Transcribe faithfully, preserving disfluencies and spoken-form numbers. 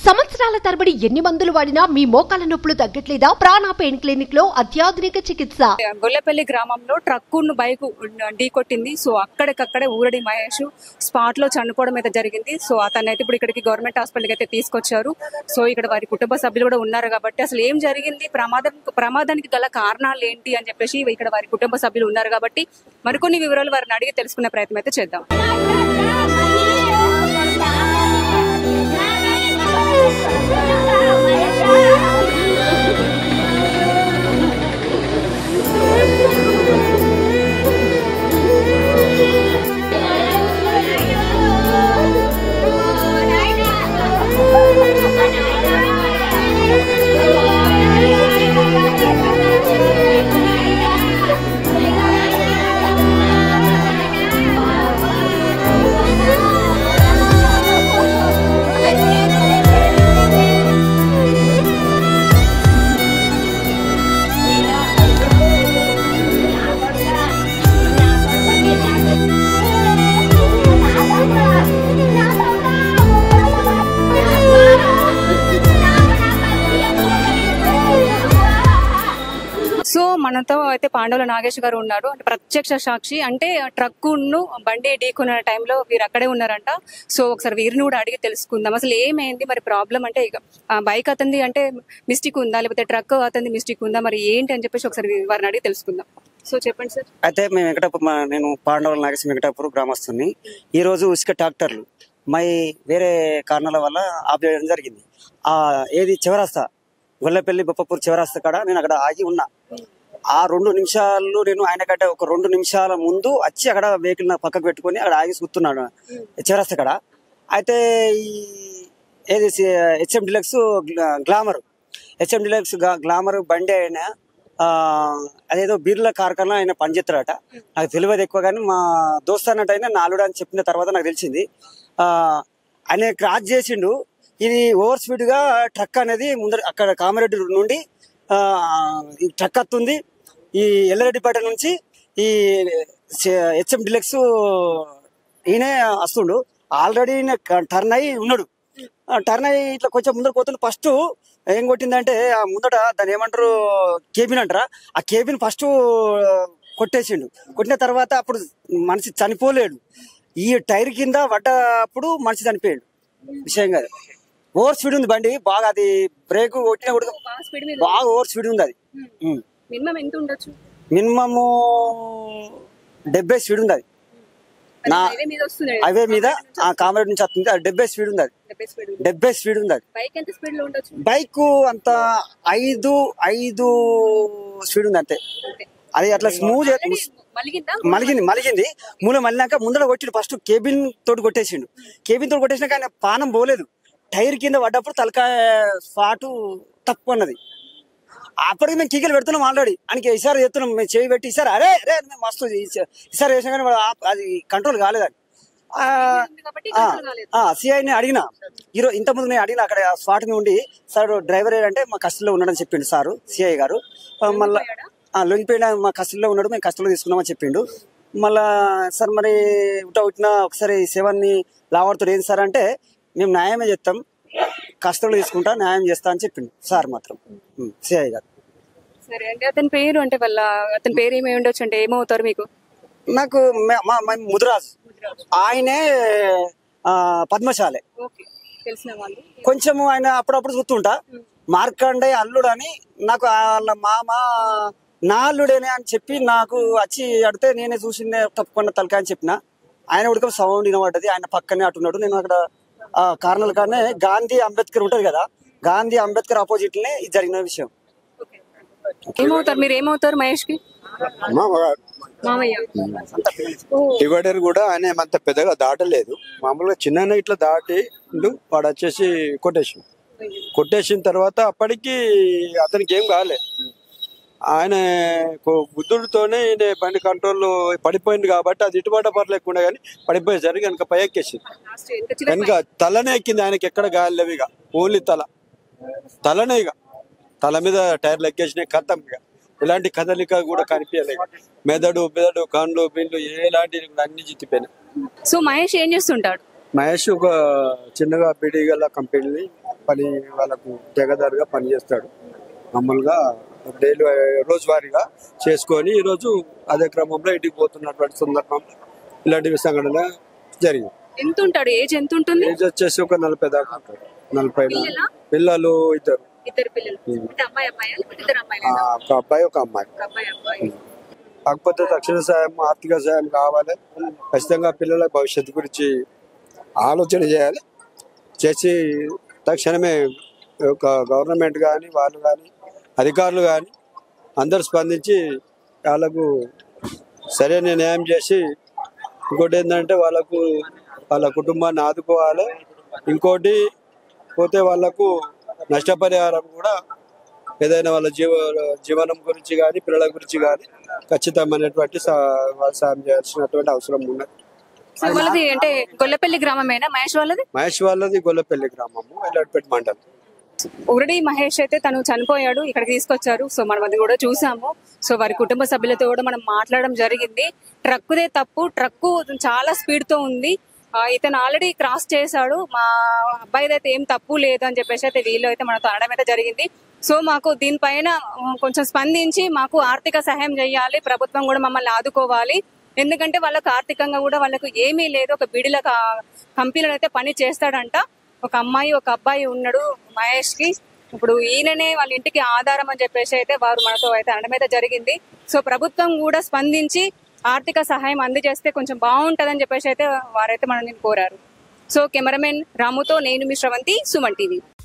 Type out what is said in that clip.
సంవత్సరాల తరబడి ఎన్ని మందులు వాడినా మీ మోకాల నొప్పులు తగ్గట్లేదా? ప్రాణ పెయిన్ క్లినిక్ లో అత్యాధునిక చికిత్స. గొల్లపల్లి గ్రామంలో ట్రక్కును బైక్ ఢీకొట్టింది. సో అక్కడికక్కడే ఊరడి మహేష్ స్పాట్ లో చనిపోవడం అయితే జరిగింది. సో అతను అయితే ఇప్పుడు ఇక్కడికి గవర్నమెంట్ హాస్పిటల్కి అయితే తీసుకొచ్చారు. సో ఇక్కడ వారి కుటుంబ సభ్యులు కూడా ఉన్నారు కాబట్టి అసలు ఏం జరిగింది, ప్రమాదం ప్రమాదానికి గల కారణాలు ఏంటి అని చెప్పేసి ఇక్కడ వారి కుటుంబ సభ్యులు ఉన్నారు కాబట్టి మరికొన్ని వివరాలు వారిని అడిగి తెలుసుకునే ప్రయత్నం అయితే చేద్దాం. సో మనతో అయితే పాండవుల నాగేష్ గారు ఉన్నారు, అంటే ప్రత్యక్ష సాక్షి. అంటే ట్రక్కును బండి ఢీకొన్న టైంలో వీరు అక్కడే ఉన్నారంట. సో ఒకసారి వీరిని కూడా అడిగి తెలుసుకుందాం అసలు ఏమైంది, మరి ప్రాబ్లం అంటే ఇక బైక్ అతనిది అంటే మిస్టేక్ ఉందా లేకపోతే ట్రక్ అతనిది మిస్టేక్ ఉందా, మరి ఏంటి అని చెప్పేసి ఒకసారి వారిని అడిగి తెలుసుకుందాం. సో చెప్పండి సార్. అయితే మేము వెంకటాపురం, నేను పాండవుల నాగేష్ వెంకటాపురం గ్రామస్తుని. ఈ రోజు ఇసుక ట్రాక్టర్లు మై వేరే కారణాల వల్ల ఆపేయడం జరిగింది. ఆ ఏది చివరాస్తా గొల్లపల్లి బొప్పపూర్ చివరాస్తా కాడ నేను అక్కడ ఆగి ఉన్నా. ఆ రెండు నిమిషాలు నేను ఆయన కంటే ఒక రెండు నిమిషాల ముందు వచ్చి అక్కడ వెహికల్ పక్కకు పెట్టుకుని అక్కడ ఆగి చూస్తున్నాడు చివరాస్తా కాడ. అయితే ఈ ఏది HM deluxe glamour HM deluxe glamour బండి అయినా అదేదో బీర్ల కార్ఖానా ఆయన పనిచేస్తాడట. నాకు తెలియదు ఎక్కువ, కానీ మా దోస్త్ అన్నట్టు అయినా నాలుగు అని చెప్పిన తర్వాత నాకు తెలిసింది. ఆ ఆయన క్రాస్ చేసిండు. ఇది ఓవర్ స్పీడ్ గా ట్రక్ అనేది ముందర అక్కడ కామారెడ్డి నుండి ఆ ఈ ట్రక్ వస్తుంది. ఈ ఎల్లారెడ్డిపేట నుంచి ఈ హెచ్ఎం డిలక్స్ ఈయనే వస్తుండు. ఆల్రెడీ టర్న్ అయి ఉన్నాడు. టర్న్ అయ్యి ఇట్లా కొంచెం ముందర పోతుండు. ఫస్ట్ ఏం కొట్టిందంటే ఆ ముందట దాన్ని ఏమంటారు కేబిన్ అంటారా, ఆ కేబిన్ ఫస్ట్ కొట్టేసిండు. కొట్టిన తర్వాత అప్పుడు మనిషి చనిపోలేడు. ఈ టైర్ కింద పడ్డప్పుడు మనిషి చనిపోయాడు. విషయం కాదు, ఓవర్ స్పీడ్ ఉంది బండి బాగా. అది బ్రేక్ కొట్టినా కూడా బాగా ఓవర్ స్పీడ్ ఉంది. అది మినిమము డెబ్బై స్పీడ్ ఉంది. అది నా హైవే మీద కామారెడ్డి నుంచి వస్తుంది. అది డెబ్బై స్పీడ్ ఉంది. అది డెబ్బై స్పీడ్ ఉంది. అది బైక్ అంత ఐదు ఐదు స్పీడ్ ఉంది అంతే. అది అట్లా స్మూత్ మలిగింది మలిగింది మూల మళ్ళినాక ముందర కొట్టిండు. ఫస్ట్ కేబిన్ తోటి కొట్టేసిండు. కేబిన్ తోటి కొట్టేసినాక ఆయన పానం పోలేదు. టైర్ కింద పడ్డప్పుడు తలకాయ స్పాటు తక్కువ అన్నది. అప్పటికి మేము కికెలు పెడుతున్నాం ఆల్రెడీ. ఆయనకి ఈసారి చేస్తున్నాం, మేము చేయి పెట్టి ఈసారి అరే అరే మస్తు ఈసారి వేసినా కానీ అది కంట్రోల్ కాలేదని సిఐని అడిగిన. ఈరోజు ఇంతకుముందు నేను అడిగిన అక్కడ స్పాట్ మీద ఉండి, సార్ డ్రైవర్ ఏంటంటే మా కస్టడీలో ఉన్నాడని చెప్పిండు సారు సిఐ గారు. మళ్ళీ లొంగిపోయిన మా కస్టడీలో ఉన్నాడు, మేము కస్టడీలో తీసుకున్నామని చెప్పిండు. మళ్ళా సార్ మరి ఉటా ఉట్టినా ఒకసారి సేవన్ని లావాడుతాడు ఏంటి సార్ అంటే, మేము న్యాయమే చేస్తాం, కస్టడీలో తీసుకుంటా, న్యాయం చేస్తా అని చెప్పిండు సార్ మాత్రం సిఐ గారు. సరే అంటే అతని పేరు అంటే వాళ్ళ అతని పేరు ఏమి ఉండొచ్చు అంటే ఏమవుతారు మీకు? నాకు ముదిరాజు, ఆయనే పద్మశాలే. కొంచెము ఆయన అప్పుడప్పుడు చూస్తుంటా. మార్కండయ్య అల్లుడు అని నాకు వాళ్ళ మామ నా అల్లుడేనే అని చెప్పి నాకు వచ్చి అడితే నేనే చూసిందే తప్పకుండా తలకాయ అని చెప్పిన. ఆయన ఉడక సౌండ్ వినబడ్డది. ఆయన పక్కనే అటున్నాడు. నేను అక్కడ కారణాల కానీ గాంధీ అంబేద్కర్ ఉంటది కదా, గాంధీ అంబేద్కర్ ఆపోజిట్ నే ఇది జరిగిన విషయం. ఏమవుతారు మీరు? ఏమవుతారు మహేష్ కి? డివైడర్ కూడా ఆయన ఏమంత పెద్దగా దాటలేదు. మామూలుగా చిన్న ఇట్లా దాటి వాడు వచ్చేసి కొట్టేసి కొట్టేసిన తర్వాత అప్పటికి అతనికి ఏం కాలే. ఆయన బుద్ధుడితోనే ఈయన బండి కంట్రోల్ పడిపోయింది కాబట్టి అది ఇటుబాట పర్లేకుండా కానీ పడిపోయేసరికి కనుక పై ఎక్కేసింది. కనుక తలనే ఎక్కింది. ఆయనకి ఎక్కడ గాలి ఇక ఓన్లీ తల తలనే ఇక తల మీద టైర్లు ఎక్కేసినాయి. కథం ఇక ఇలాంటి కదలిక కూడా కనిపించలేదు. మెదడు మెదడు కళ్ళు బిండ్లు ఎలాంటి అన్ని చిత్తిపోయినాయి. సో మహేష్ ఏం చేస్తుంటాడు? మహేష్ ఒక చిన్నగా బిడిగల కంపెనీ పని వాళ్ళకు తెగదారుగా పని చేస్తాడు. మామూలుగా డైలీ రోజువారీగా చేసుకొని ఈరోజు అదే క్రమంలో ఇంటికి పోతున్నటువంటి సందర్భంలో ఇలాంటి సంఘటన జరిగింది. ఎంత ఉంటాడు? ఏజ్ ఎంత ఉంటుంది? ఏజ్ వచ్చేసి ఒక నలభై దాకా ఉంటాడు. నలభై పిల్లలు ఇద్దరు, ఇద్దరు పిల్లలు. అమ్మాయి అమ్మాయి ఇద్దరు అమ్మాయిలు, ఒక అబ్బాయి ఒక అమ్మాయి. అబ్బాయి అబ్బాయి. కాకపోతే తక్షణ సాయం, ఆర్థిక సాయం కావాలి. ఖచ్చితంగా పిల్లల భవిష్యత్తు గురించి ఆలోచన చేయాలి. చేసి తక్షణమే ఒక గవర్నమెంట్ కానీ వాళ్ళు కానీ అధికారులు కానీ అందరు స్పందించి వాళ్ళకు సరైన న్యాయం చేసి, ఇంకోటి ఏంటంటే వాళ్ళకు వాళ్ళ కుటుంబాన్ని ఆదుకోవాలి. ఇంకోటి పోతే వాళ్ళకు నష్టపరిహారం కూడా ఏదైనా వాళ్ళ జీవ జీవనం గురించి కానీ పిల్లల గురించి కానీ ఖచ్చితమైనటువంటి సాయం చేయాల్సినటువంటి అవసరం ఉన్నది. వాళ్ళది అంటే గొల్లపల్లి గ్రామమేనా మహేష్ వాళ్ళది? మహేష్ వాళ్ళది గొల్లపల్లి గ్రామము, ఎల్లడిపేట మండలం. ఉరడి మహేష్ అయితే తను చనిపోయాడు, ఇక్కడికి తీసుకొచ్చారు. సో మనం అది కూడా చూసాము. సో వారి కుటుంబ సభ్యులతో కూడా మనం మాట్లాడడం జరిగింది. ట్రక్కుదే తప్పు, ట్రక్కు చాలా స్పీడ్ తో ఉంది, ఇతను ఆల్రెడీ క్రాస్ చేశాడు, మా అబ్బాయిది అయితే ఏం తప్పు లేదు అని చెప్పేసి అయితే వీళ్ళు అయితే మనతో అనడం అయితే జరిగింది. సో మాకు దీనిపైన కొంచెం స్పందించి మాకు ఆర్థిక సహాయం చేయాలి, ప్రభుత్వం కూడా మమ్మల్ని ఆదుకోవాలి. ఎందుకంటే వాళ్ళకు ఆర్థికంగా కూడా వాళ్ళకు ఏమీ లేదు. ఒక బీడీల కంపెనీలో అయితే పని చేస్తాడంట. ఒక అమ్మాయి ఒక అబ్బాయి ఉన్నాడు మహేష్ కి. ఇప్పుడు ఈయననే వాళ్ళ ఇంటికి ఆధారం అని చెప్పేసి అయితే వారు మనతో అయితే అనడం అయితే జరిగింది. సో ప్రభుత్వం కూడా స్పందించి ఆర్థిక సహాయం అందజేస్తే కొంచెం బాగుంటదని చెప్పేసి అయితే వారైతే మనల్ని కోరారు. సో కెమెరామెన్ రాముతో నేను మీ శ్రవంతి, సుమన్ టీవీ.